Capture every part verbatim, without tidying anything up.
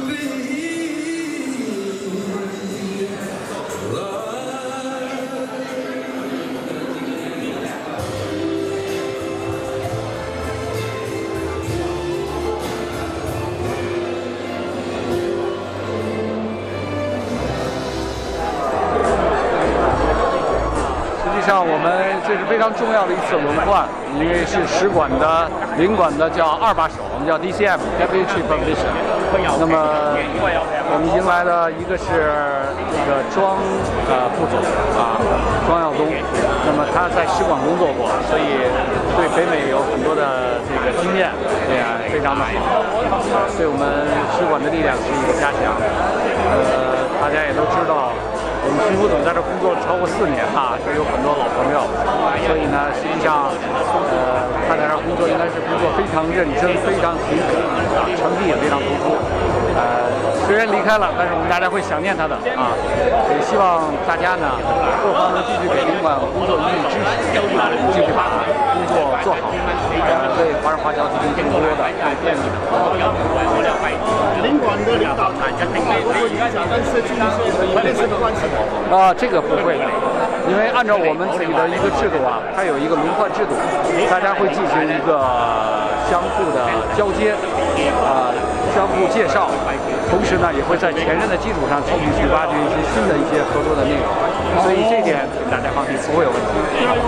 像我们这是非常重要的一次轮换，因为是使馆的领馆的叫二把手，我们叫 D C M Deputy Chief of Mission。那么我们迎来了一个是这个庄呃副总啊，庄耀东。那么他在使馆工作过，所以对北美有很多的这个经验，对呀，非常的好，对我们使馆的力量是一个加强。呃，大家也都知道。 我们徐副总在这工作超过四年哈，这有很多老朋友，所以呢，实际上，呃，他在这工作应该是工作非常认真、非常勤恳啊，成绩也非常突出。呃，虽然离开了，但是我们大家会想念他的啊，也希望大家呢，各方能继续给领馆工作予以支持啊，继续把工作做好，呃，为华人华侨提供更多的便利的服务。 领馆的领导谈一定会会影响跟社区类似的关系。 啊，这个不会的，因为按照我们自己的一个制度啊，它有一个轮换制度，大家会进行一个相互的交接，啊、呃，相互介绍，同时呢，也会在前任的基础上继续去挖掘一些新的一些合作的内容，所以这点大家放心，不会有问题。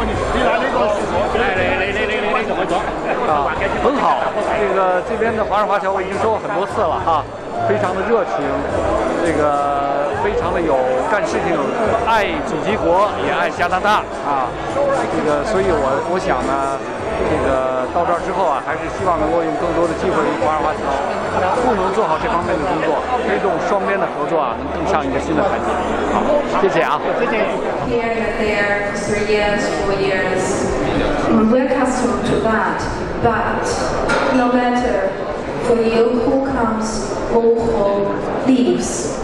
啊，很好，这个这边的华人华侨我已经说过很多次了哈，非常的热情，这个。 非常的有干事情，爱祖籍国，也爱加拿大啊。这个，所以我我想呢，这个到这儿之后啊，还是希望能够用更多的机会与华人华侨共同做好这方面的工作，推动双边的合作啊，能更上一个新的台阶。好，谢谢啊，谢谢。 Here and there, three years, four years, we're accustomed to that. But no matter for you who comes or who leaves.